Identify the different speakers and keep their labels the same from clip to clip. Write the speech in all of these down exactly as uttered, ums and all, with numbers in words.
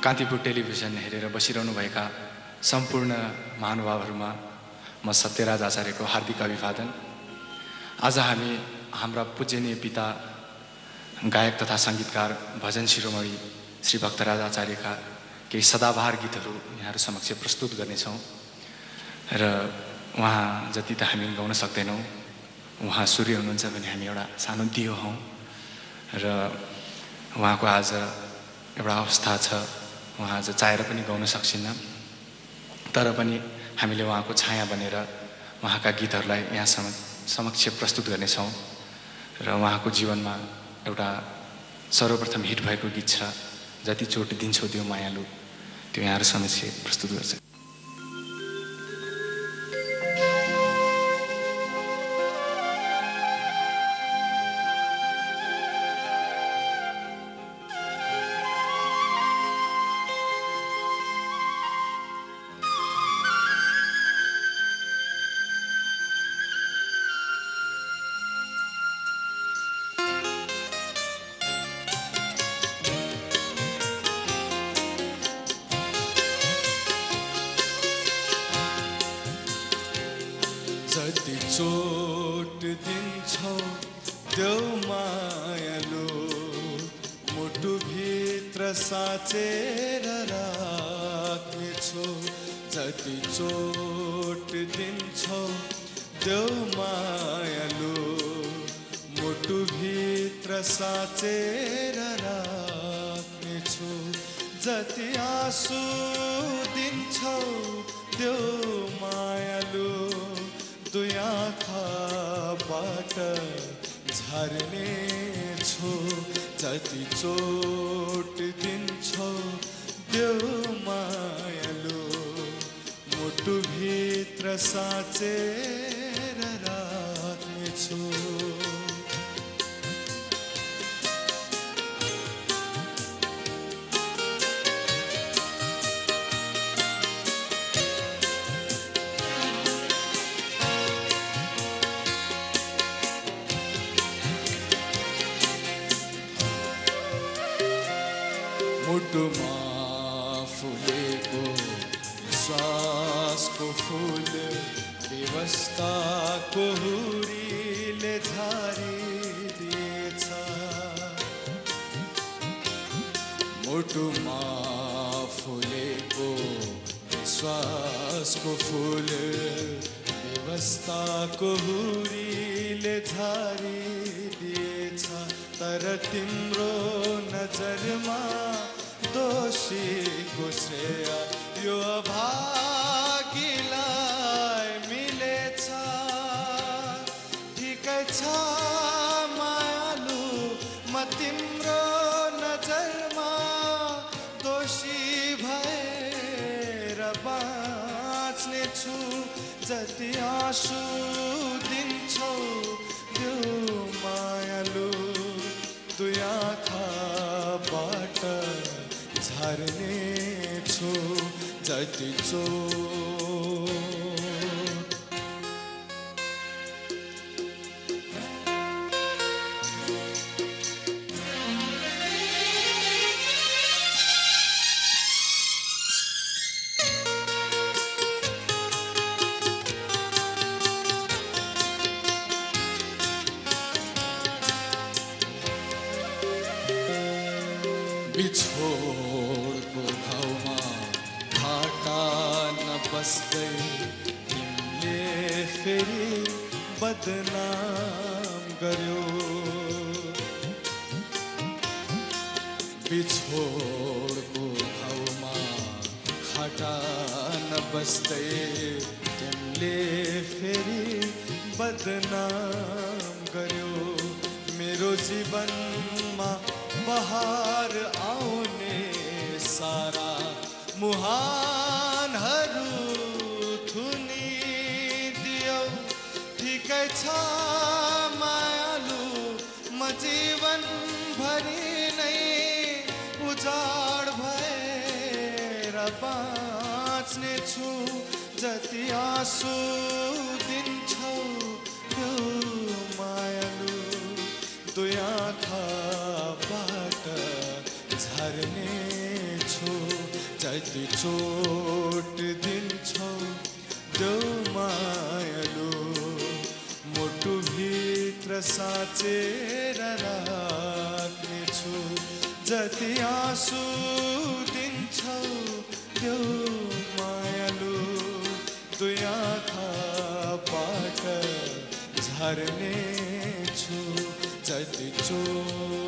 Speaker 1: Kantipur television हेरेर बसिरहनुभएका सम्पूर्ण महानुभावहरूमा म सत्यराज आचार्यको हार्दिक अभिवादन। आज हामी हाम्रा पूजनीय पिता गायक तथा सङ्गीतकार भजन शिरोमणि श्री भक्तराज आचार्यका केही सदाबहार गीतहरू यहाँहरू समक्ष प्रस्तुत गर्नेछौँ र उहाँ जति त हामी गाउन सक्दैनौँ, उहाँ सूर्य हुनुहुन्छ भने हामी एउटा सानो दियो हौँ र उहाँको आज एउटा अवस्था छ, उहाँ आज चाहेर पनि गाउन सक्छिन्न, तर पनि हामीले उहाँको छाया बनेर उहाँका गीतहरूलाई यहाँ सम समक्ष प्रस्तुत गर्नेछौँ र उहाँको जीवनमा एउटा सर्वप्रथम हिट भएको गीत छ जति चोट दिन्छौ त्यो मायालु, त्यो यहाँहरू समक्ष प्रस्तुत गर्छ।
Speaker 2: जति चोट दिन्छौ त्यो मायालु, मुटुभित्र साँचेर राख्नेछु। जति चोट दिन्छौ त्यो मायालु, मुटुभित्र साँचेर राख्नेछु। जति आँसु दिन्छौ त्यो मायालु, दुई आँखाबाट झर्नेछु। जति चोट दिन्छौ त्यो मायालु, मुटुभित्र साँचेर राख्नेछु। मुटुमा फुलेको श्वासको फुल, व्यवस्थाको हुरीले झारिदिएछ। मुटुमा फुलेको श्वासको फुल, व्यवस्थाको हुरीले झारिदिएछ। तर तिम्रो नजरमा दोषीको श्रेय यो अभागीलाई मिलेछ। ठिकै छ मायालु, म तिम्रो नजरमा दोषी भएर बाँच्नेछु। जति आँसु दिन्छौ त्यो मायालु, दुई आँखाबाट झर्नेछु। जति चोट बिछोडको घाउमा घाटा नबस्दै तिमीले फेरि बदनाम गर्यो। बिछोडको घाउमा घाटा नबस्दै तिमीले फेरि बदनाम गर्यो। मेरो जीवनमा बहार आउने सारा मुहानहरू थुनिदियौ। ठिकै छ मायालु, म जीवनभरि नै उजाड भएर बाँच्नेछु। जति आँसु दिन्छौ त्यो मायालु, दुई आँखाबाट झर्नेछु। जति चोट दिन्छौ देऊ मायालु मुटुभित्र साचेर राख्नेछु जति आँसु दिन्छौ देऊ मायालु दुई आँखाबाट झर्नेछु जति चोट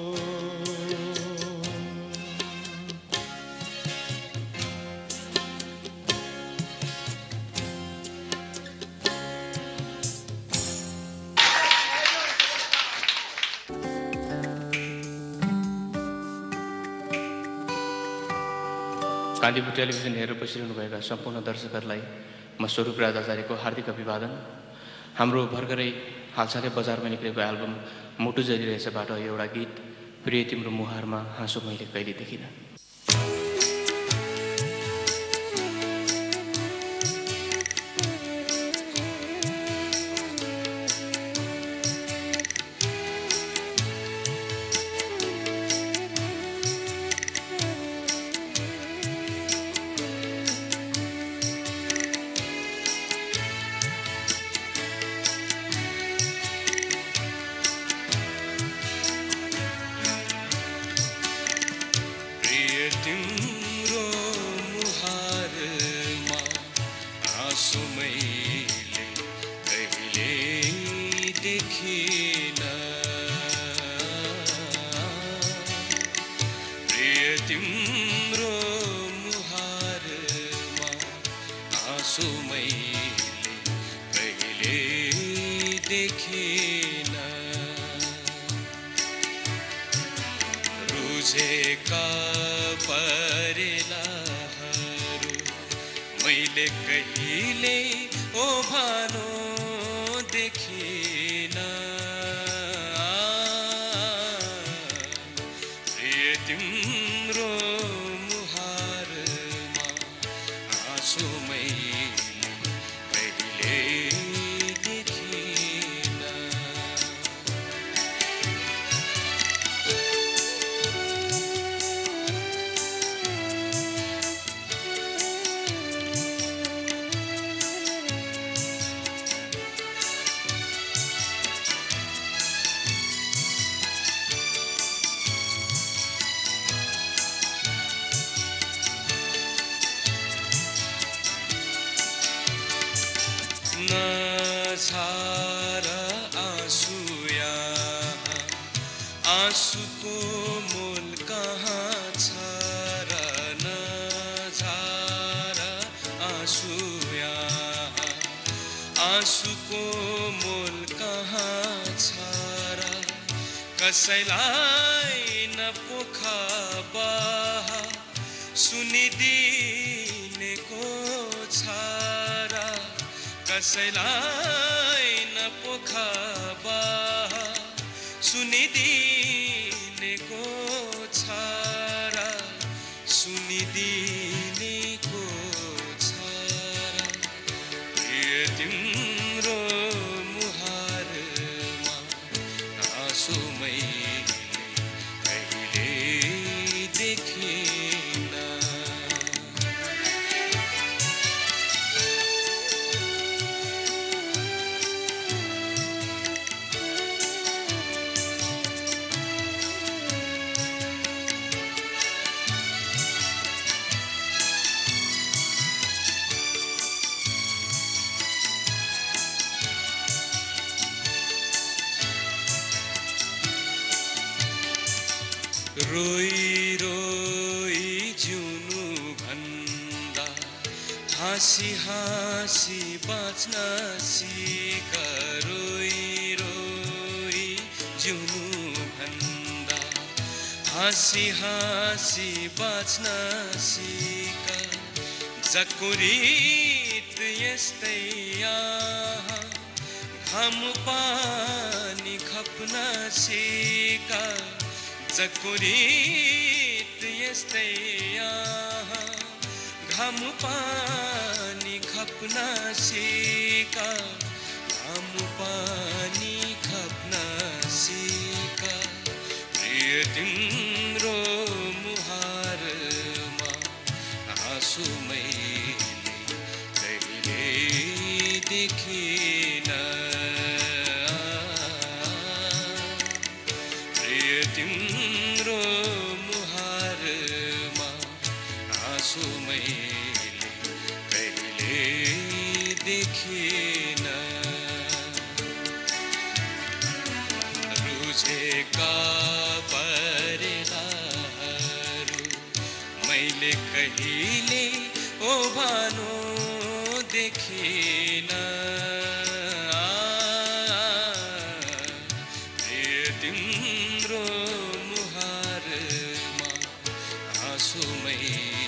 Speaker 3: कान्तिपुर टेलिभिजन हेरेर बसिरहनुभएका सम्पूर्ण दर्शकहरूलाई म स्वरूप राज आचार्यको हार्दिक अभिवादन। हाम्रो भर्खरै हालसालै बजारमा निक्लेको एल्बम मुटु जलिरहेछबाट एउटा गीत प्रिय तिम्रो मुहारमा हाँसो मैले कहिले देखिनँ।
Speaker 2: कसैलाई न पोखा बहा सुनिदिनेको छारा कसैलाई न पोखा बहा सुनिदिनेको छारा सुनिदिनेको छारा प्रिय तिम्रो मुहारमा आँसु
Speaker 4: रोई रोई जिउनु भन्दा हाँसी हाँसी बाँच्न सिक रोई रोई जिउनु भन्दा हाँसी हाँसी बाँच्न सिक जगको रीत यस्तै यहाँ घाम पानी खप्न सिक जगको रीत यस्तै यहाँ घाम पानी खप्न सिक घाम पानी खप्न सिक प्रिय तिम्रो मुहारमा
Speaker 2: बुझेका परेलाहरू मैले कहिले ओभानो देखिन प्रिय तिम्रो मुहारमा आँसुमै